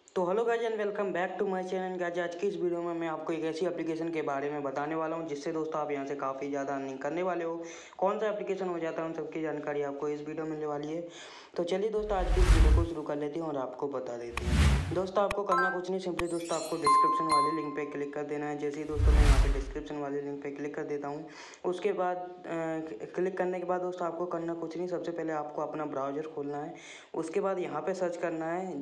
तो hello guys and welcome back to my channel guys. आज की इस वीडियो में मैं आपको एक ऐसी एप्लीकेशन के बारे में बताने वाला हूं जिससे दोस्तों आप यहां से काफ़ी ज़्यादा अर्निंग करने वाले हो। कौन सा एप्लीकेशन हो जाता है उन सबकी जानकारी आपको इस वीडियो में मिलने वाली है। तो चलिए दोस्तों आज की इस वीडियो को शुरू कर लेते हैं और आपको बता देते हैं। दोस्तों आपको करना कुछ नहीं, सिंपली दोस्तों आपको डिस्क्रिप्शन वाले लिंक पे क्लिक कर देना है। जैसे ही दोस्तों मैं यहाँ पे डिस्क्रिप्शन वाले लिंक पे क्लिक कर देता हूँ, उसके बाद क्लिक करने के बाद दोस्तों आपको करना कुछ नहीं, सबसे पहले आपको अपना ब्राउज़र खोलना है। उसके बाद यहाँ पे सर्च करना है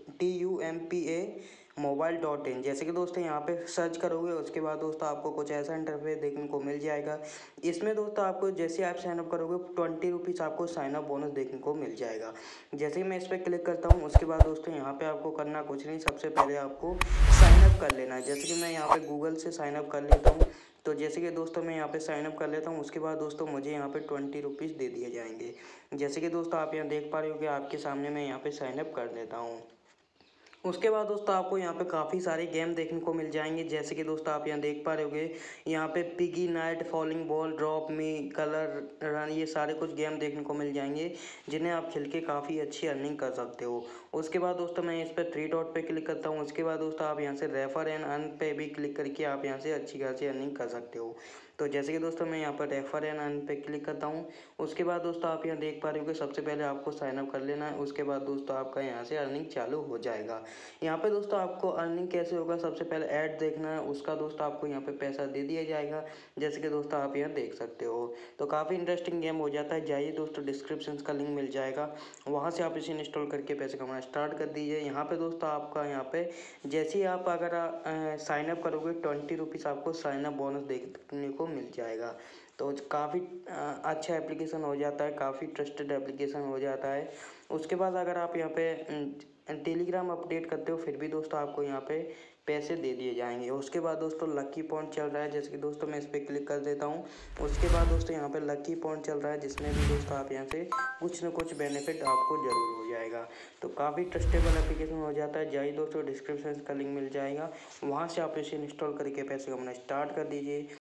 TUMPA mobile.in। जैसे कि दोस्तों यहाँ पे सर्च करोगे उसके बाद दोस्तों आपको कुछ ऐसा इंटरफेस देखने को मिल जाएगा। इसमें दोस्तों आपको जैसे आप साइनअप करोगे 20 रुपीज़ आपको साइनअप बोनस देखने को मिल जाएगा। जैसे ही मैं इस पर क्लिक करता हूँ उसके बाद दोस्तों यहाँ पे आपको करना कुछ नहीं, सबसे पहले आपको साइनअप कर लेना है। जैसे कि मैं यहाँ पे गूगल से साइनअप कर लेता हूँ। तो जैसे कि दोस्तों मैं यहाँ पे साइनअप कर लेता हूँ, उसके बाद दोस्तों मुझे यहाँ पे 20 रुपीज़ दे दिए जाएंगे। जैसे कि दोस्तों आप यहाँ देख पा रहे हो कि आपके सामने मैं यहाँ पे साइनअप कर लेता हूँ। उसके बाद दोस्तों आपको यहाँ पे काफ़ी सारे गेम देखने को मिल जाएंगे। जैसे कि दोस्तों आप यहाँ देख पा रहे होगे, यहाँ पे piggy night, falling ball, drop me, colour run, ये सारे कुछ गेम देखने को मिल जाएंगे जिन्हें आप खेल के काफ़ी अच्छी अर्निंग कर सकते हो। उसके बाद दोस्तों मैं इस पर 3 डॉट पे क्लिक करता हूँ। उसके बाद दोस्तों आप यहाँ से रेफर एंड अर्न पे भी क्लिक करके आप यहाँ से अच्छी खासी अर्निंग कर सकते हो। तो जैसे कि दोस्तों मैं यहाँ पर रेफर एंड अर्न पे क्लिक करता हूँ। उसके बाद दोस्तों आप यहाँ देख पा रहे हो कि सबसे पहले आपको साइनअप कर लेना है। उसके बाद दोस्तों आपका यहाँ से अर्निंग चालू हो जाएगा। यहाँ पे दोस्तों आपको अर्निंग कैसे होगा, सबसे पहले ऐड देखना है, उसका दोस्तों आपको यहाँ पे पैसा दे दिया जाएगा। जैसे कि दोस्तों आप यहाँ देख सकते हो। तो काफ़ी इंटरेस्टिंग गेम हो जाता है। जाइए दोस्तों, डिस्क्रिप्शन का लिंक मिल जाएगा, वहाँ से आप इसे इंस्टॉल करके पैसे कमाना स्टार्ट कर दीजिए। यहाँ पे दोस्तों आपका यहाँ पे जैसे ही आप अगर साइनअप करोगे 20 रुपीज़ आपको साइनअप बोनस देखने को मिल जाएगा। तो काफ़ी अच्छा एप्लीकेशन हो जाता है, काफ़ी ट्रस्टेड एप्लीकेशन हो जाता है। उसके बाद अगर आप यहाँ पे टेलीग्राम अपडेट करते हो फिर भी दोस्तों आपको यहाँ पे पैसे दे दिए जाएंगे। उसके बाद दोस्तों लकी पॉइंट चल रहा है। जैसे कि दोस्तों मैं इस पर क्लिक कर देता हूँ। उसके बाद दोस्तों यहाँ पे लकी पॉइंट चल रहा है जिसमें भी दोस्तों आप यहाँ से कुछ न कुछ बेनिफिट आपको ज़रूर हो जाएगा। तो काफ़ी ट्रस्टेबल एप्लीकेशन हो जाता है। जाइए दोस्तों, डिस्क्रिप्शन का लिंक मिल जाएगा, वहाँ से आप इसे इंस्टॉल करके पैसे कमाना स्टार्ट कर दीजिए।